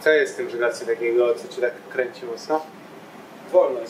Co jest w tym żeglarstwie takiego, co cię tak kręci mocno? Wolność.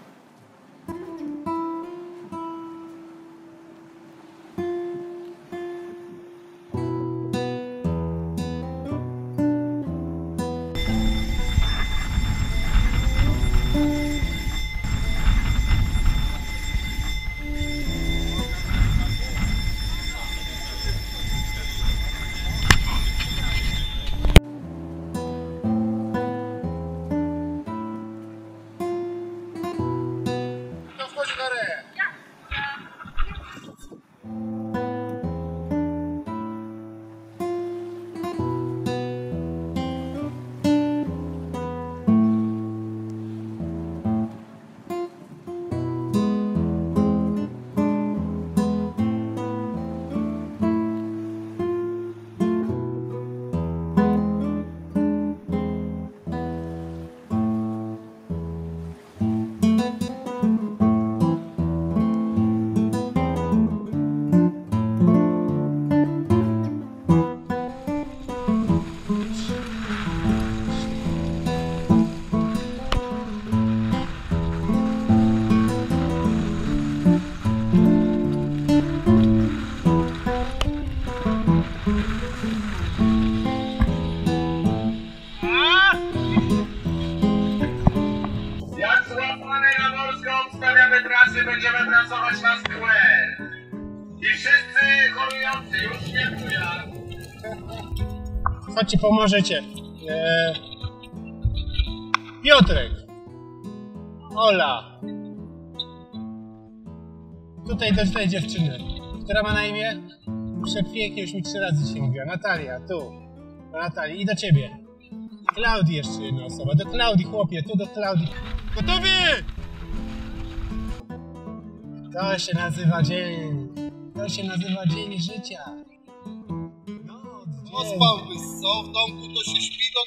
Będziemy pracować na square. I wszyscy chorujący już świętują. Chodźcie, pomożecie. Piotrek. Ola. Tutaj do tej dziewczyny, która ma na imię? Przepięknie, już mi 3 razy się mówiła. Natalia, tu. Do Natalii i do ciebie. Klaudii jeszcze jedna osoba. Do Klaudii, chłopie, tu do Klaudii. Gotowi! To się nazywa dzień. To się nazywa dzień życia. No spałbyś, co? W domku to się śpi do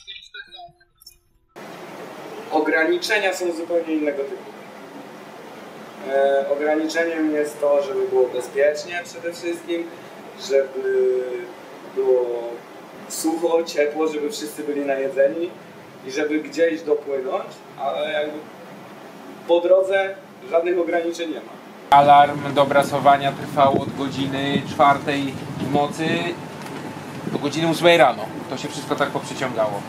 12-14. Ograniczenia są zupełnie innego typu. Ograniczeniem jest to, żeby było bezpiecznie przede wszystkim, żeby było sucho, ciepło, żeby wszyscy byli najedzeni i żeby gdzieś dopłynąć, ale jakby po drodze żadnych ograniczeń nie ma. Alarm do brasowania trwał od godziny 4 w nocy do godziny 8 rano. To się wszystko tak poprzeciągało.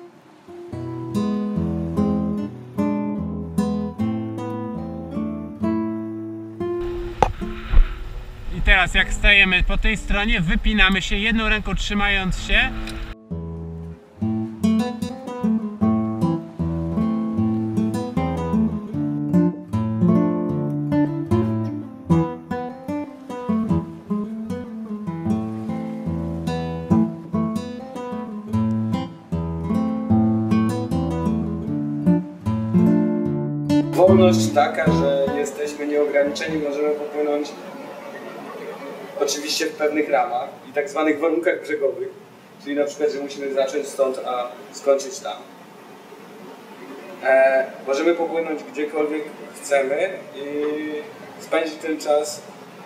I teraz jak stajemy po tej stronie, wypinamy się jedną ręką trzymając się. Wolność taka, że jesteśmy nieograniczeni, możemy popłynąć oczywiście w pewnych ramach i tak zwanych warunkach brzegowych, czyli na przykład, że musimy zacząć stąd, a skończyć tam. Możemy popłynąć gdziekolwiek chcemy i spędzić ten czas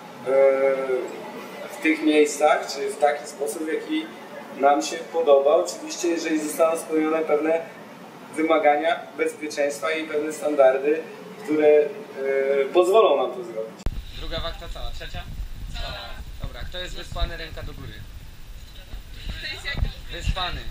w tych miejscach, czy w taki sposób, w jaki nam się podoba. Oczywiście, jeżeli zostaną spełnione pewne wymagania bezpieczeństwa i pewne standardy, które pozwolą nam to zrobić. Druga wakta cała, trzecia? Cała. Dobra, kto jest wyspany, ręka do góry. Kto jest jaki? Wyspany.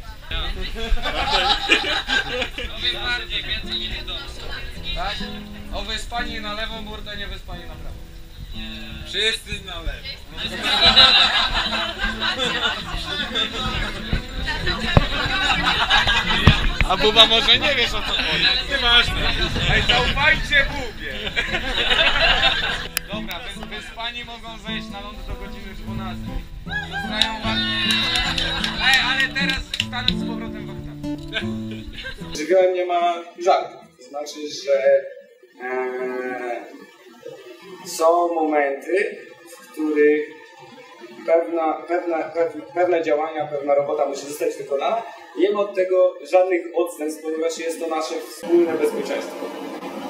O wyspanie, więcej nie wiadomo. Tak? O wyspanie na lewą burtę, nie wyspanie na prawo. Wszyscy na lewo. A Buba może nie wiesz o co chodzi. Nieważne. Ej, zaufajcie Bubie. Dobra, wyspani mogą zejść na ląd do godziny 12. Zostają was... Ej, ale teraz stanę z powrotem waktami. Żywiołem nie ma żartów. To znaczy, że są momenty, w których pewne działania, pewna robota musi zostać wykonana. Nie ma od tego żadnych odstępstw, ponieważ jest to nasze wspólne bezpieczeństwo.